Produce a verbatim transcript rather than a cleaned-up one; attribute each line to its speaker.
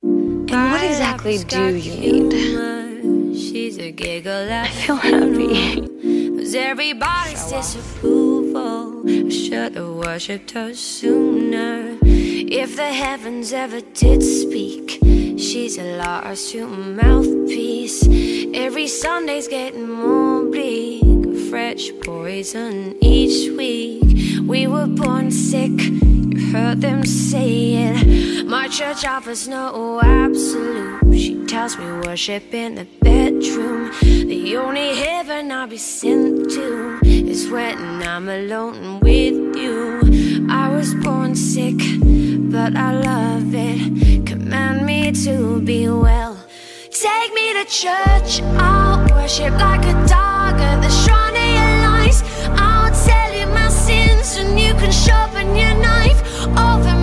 Speaker 1: And what exactly do you need?
Speaker 2: She's a giggle.
Speaker 1: I feel happy.
Speaker 2: Was everybody's disapproval? I should have worshipped her sooner. If the heavens ever did speak, she's a lost human mouthpiece. Every Sunday's getting more bleak, fresh poison each week. We were born sick, you heard them say it. My church offers no absolute. She tells me worship in the bedroom. The only heaven I'll be sent to is when I'm alone with you. I was born sick, but I love it. Command me to be well. Take me to church, I'll worship like a dog at the shrine of your lies. I'll tell you my sins and you can sharpen your knife over